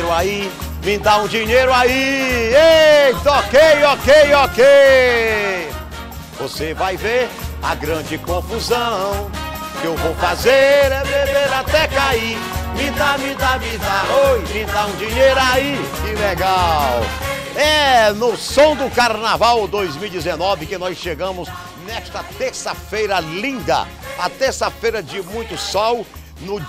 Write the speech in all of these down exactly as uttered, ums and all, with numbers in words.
dinheiro aí, me dá um dinheiro aí. Eita, ok, ok, ok. Você vai ver a grande confusão que eu vou fazer é beber até cair. Me dá, me dá, me dá, oi, me dá um dinheiro aí, que legal. É no Som do Carnaval dois mil e dezenove que nós chegamos nesta terça-feira linda, a terça-feira de muito sol, no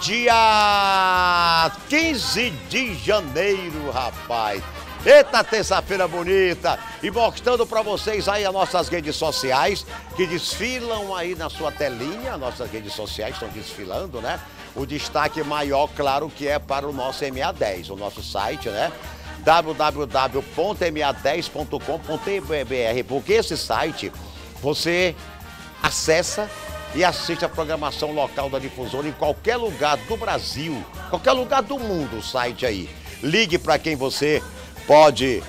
dia quinze de janeiro, rapaz. Eita, terça-feira bonita! E mostrando para vocês aí as nossas redes sociais, que desfilam aí na sua telinha, nossas redes sociais estão desfilando, né? O destaque maior, claro, que é para o nosso M A dez, o nosso site, né? w w w ponto m a dez ponto com ponto b r, porque esse site você acessa e assiste a programação local da difusora em qualquer lugar do Brasil, qualquer lugar do mundo, o site aí. Ligue para quem você pode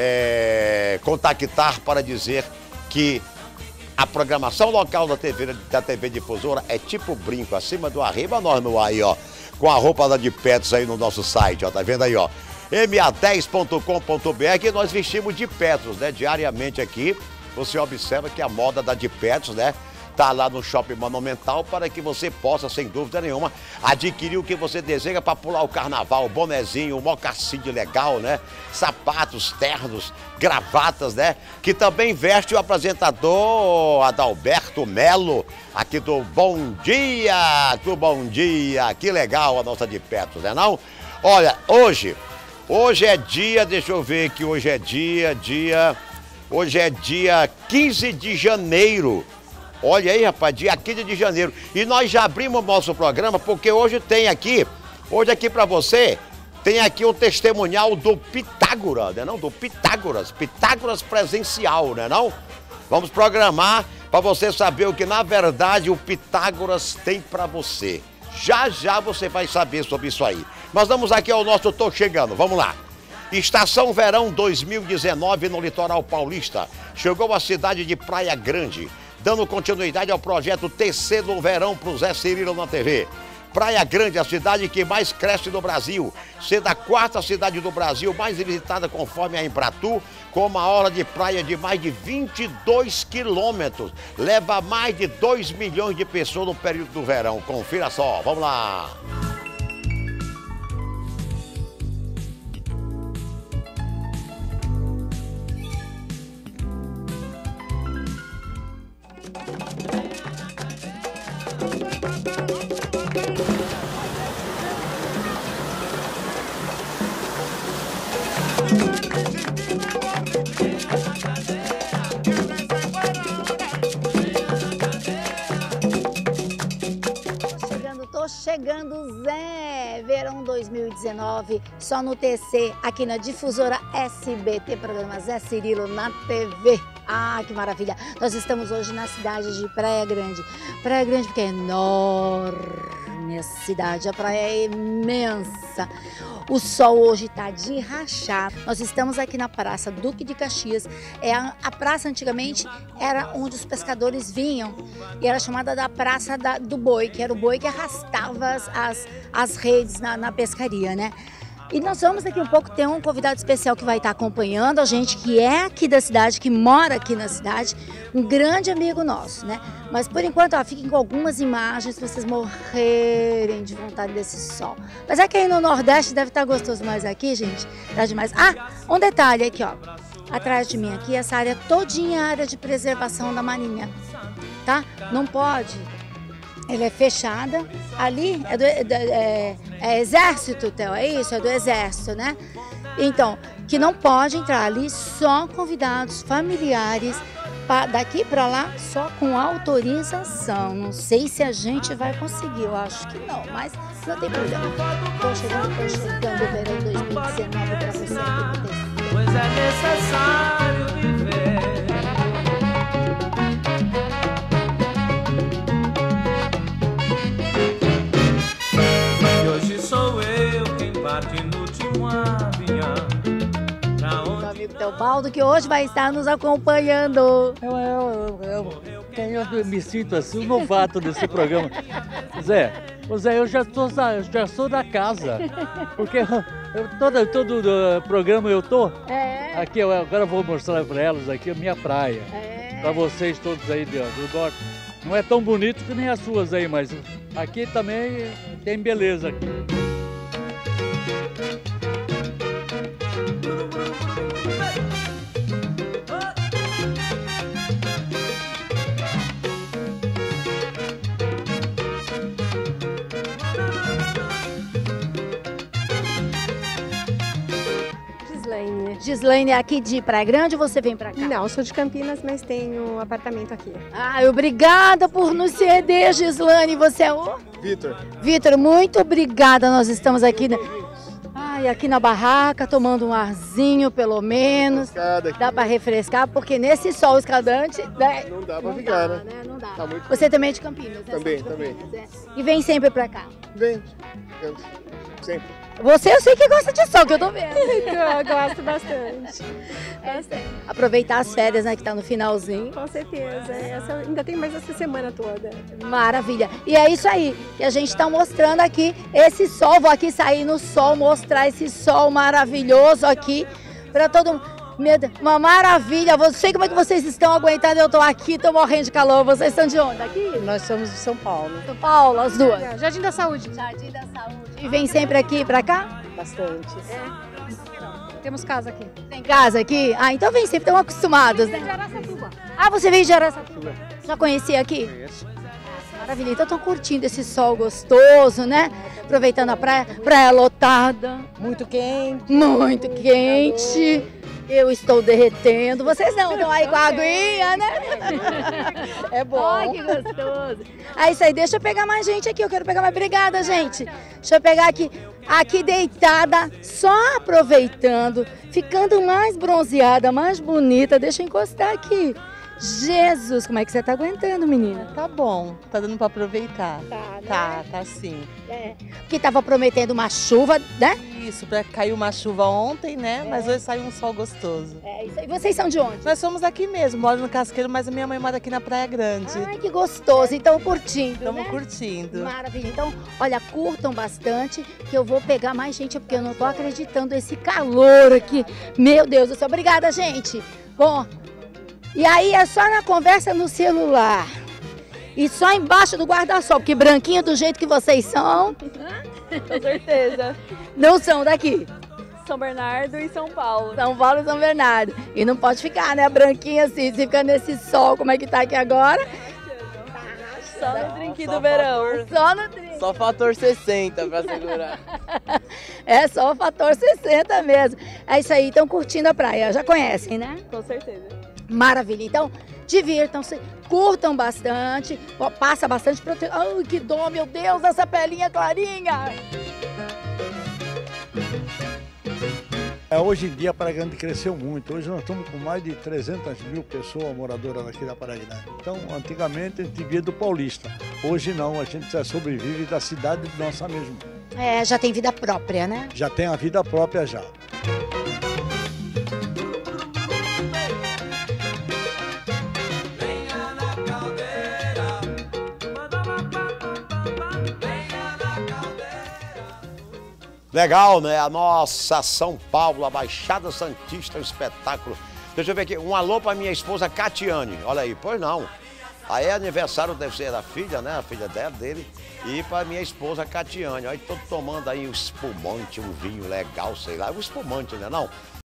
é, contactar para dizer que a programação local da T V, da T V Difusora é tipo brinco, acima do arriba, nós no ar aí, ó, com a roupa da de Petros aí no nosso site, ó, tá vendo aí, ó, m a dez ponto com ponto b r, que nós vestimos de Petros, né, diariamente aqui. Você observa que a moda da de Petros, né, tá lá no Shopping Monumental para que você possa, sem dúvida nenhuma, adquirir o que você deseja para pular o carnaval, bonezinho, mocassim legal, né? Sapatos, ternos, gravatas, né? Que também veste o apresentador Adalberto Melo, aqui do Bom Dia, do Bom Dia. Que legal a nossa de Petros, né não? Olha, hoje, hoje é dia, deixa eu ver que hoje é dia, dia, hoje é dia quinze de janeiro. Olha aí, rapaz, dia quinze de janeiro. E nós já abrimos o nosso programa porque hoje tem aqui, hoje aqui para você, tem aqui o testemunhal do Pitágoras, né não? Do Pitágoras, Pitágoras presencial, né não? Vamos programar para você saber o que na verdade o Pitágoras tem para você. Já já você vai saber sobre isso aí. Mas vamos aqui ao nosso Tô Chegando, vamos lá. Estação Verão dois mil e dezenove no litoral paulista. Chegou a cidade de Praia Grande, dando continuidade ao projeto T C do Verão para o Zé Cirilo na T V. Praia Grande, a cidade que mais cresce no Brasil, sendo a quarta cidade do Brasil mais visitada conforme a Embratur, com uma hora de praia de mais de vinte e dois quilômetros. Leva mais de dois milhões de pessoas no período do verão. Confira só, vamos lá! Tô chegando, Zé! Verão dois mil e dezenove, só no T C, aqui na Difusora S B T, programa Zé Cirilo na T V. Ah, que maravilha! Nós estamos hoje na cidade de Praia Grande. Praia Grande porque é enorme a cidade, a praia é imensa. O sol hoje está de rachar. Nós estamos aqui na Praça Duque de Caxias. É a, a praça antigamente era onde os pescadores vinham e era chamada da Praça da, do Boi, que era o boi que arrastava as, as, as redes na, na pescaria, né? E nós vamos daqui um pouco ter um convidado especial que vai estar acompanhando a gente, que é aqui da cidade, que mora aqui na cidade, um grande amigo nosso, né? Mas por enquanto, ó, fiquem com algumas imagens para vocês morrerem de vontade desse sol. Mas é que aí no Nordeste deve estar gostoso, mas aqui, gente, tá demais. Ah, um detalhe aqui, ó, atrás de mim aqui, essa área todinha é área de preservação da Marinha, tá? Não pode... Ela é fechada, ali é, do, é, é exército, Theo, é isso? É do exército, né? Então, que não pode entrar ali só convidados familiares, pra, daqui para lá só com autorização. Não sei se a gente vai conseguir, eu acho que não, mas não tem problema. Estou chegando, estou chegando o verão dois mil e dezenove para você aqui no T C. Pois é necessário viver. Meu amigo Teobaldo, que hoje vai estar nos acompanhando. Eu, eu, eu, eu, eu me sinto assim, um novato desse programa. Zé, Zé, eu já, tô, eu já sou da casa, porque Eu, todo todo uh, programa eu tô. É. Aqui, eu, agora eu vou mostrar para elas aqui a minha praia. É. Para vocês todos aí do, do norte. Não é tão bonito que nem as suas aí, mas aqui também tem beleza. Gislaine. Gislaine é aqui de Praia Grande ou você vem pra cá? Não, sou de Campinas, mas tenho apartamento aqui. Ai, obrigada por nos ceder, Gislaine. Você é o? Vitor. Vitor, muito obrigada. Nós estamos aqui, na... Ai, aqui na barraca, tomando um arzinho, pelo menos. Dá para refrescar, porque nesse sol escaldante... Né? Não dá pra não ficar, dá, né? Não dá. Tá muito... Você também é de Campinas, né? Também, de também. Campinas, é. E vem sempre pra cá? Vem. Sempre. Você eu sei que gosta de sol, que eu tô vendo. Eu gosto bastante. É, aproveitar as férias, né, que tá no finalzinho. Com certeza. Essa, ainda tem mais essa semana toda. Maravilha. E é isso aí que a gente tá mostrando aqui, esse sol. Vou aqui sair no sol, mostrar esse sol maravilhoso aqui para todo mundo. Meu Deus, uma maravilha. Não sei como é que vocês estão aguentando. Eu tô aqui, tô morrendo de calor. Vocês estão de onde? Aqui? Nós somos de São Paulo. São Paulo, as duas. É, Jardim da Saúde. Jardim da Saúde. E vem sempre aqui pra cá? Bastante. É. Temos casa aqui. Tem casa aqui? Ah, então vem sempre, estão acostumados, né? De Araçatuba. Ah, você veio de Araçatuba? Já conhecia aqui? Conheço. Maravilha. Então estão curtindo esse sol gostoso, né? Aproveitando a praia, praia lotada. Muito quente. Muito quente. Eu estou derretendo. Vocês não estão aí com a aguinha, né? É bom. Ai, que gostoso. É isso aí, deixa eu pegar mais gente aqui. Eu quero pegar mais. Obrigada, gente. Deixa eu pegar aqui. Aqui deitada, só aproveitando, ficando mais bronzeada, mais bonita. Deixa eu encostar aqui. Jesus, como é que você tá aguentando, menina? Tá bom, tá dando pra aproveitar. Tá, né? Tá, tá sim. É, porque tava prometendo uma chuva, né? Isso, pra caiu uma chuva ontem, né? É. Mas hoje saiu um sol gostoso. É isso aí. Vocês são de onde? Nós somos aqui mesmo, moro no Casqueiro, mas a minha mãe mora aqui na Praia Grande. Ai, que gostoso. Então, curtindo, Estamos né? curtindo. Maravilha. Então, olha, curtam bastante, que eu vou pegar mais gente, porque eu não tô acreditando esse calor aqui. Meu Deus do céu. Obrigada, gente. Bom, e aí é só na conversa no celular. E só embaixo do guarda-sol, porque branquinho do jeito que vocês são, Com certeza. não são daqui. São Bernardo e São Paulo. São Paulo e São Bernardo. E não pode ficar, né, branquinha assim, se ficar nesse sol, como é que tá aqui agora. Só no drink do verão. Só no trinco. Só fator sessenta pra segurar. É só o fator sessenta mesmo. É isso aí, estão curtindo a praia, já conhecem, né? Com certeza. Maravilha. Então, divirtam-se, curtam bastante, ó, passa bastante proteção. Ai, que dó, meu Deus, essa pelinha clarinha. É, hoje em dia a Praia Grande cresceu muito. Hoje nós estamos com mais de trezentas mil pessoas moradoras aqui da Praia Grande. Então, antigamente a gente via do Paulista. Hoje não, a gente já sobrevive da cidade nossa mesmo. É, já tem vida própria, né? Já tem a vida própria já. Legal, né? A nossa São Paulo, a Baixada Santista, o espetáculo. Deixa eu ver aqui, um alô para minha esposa Catiane. Olha aí, pois não. Aí é aniversário, deve ser da filha, né? A filha dela, dele. E para minha esposa Catiane. Aí tô tomando aí um espumante, um vinho legal, sei lá. Um espumante, né? Não.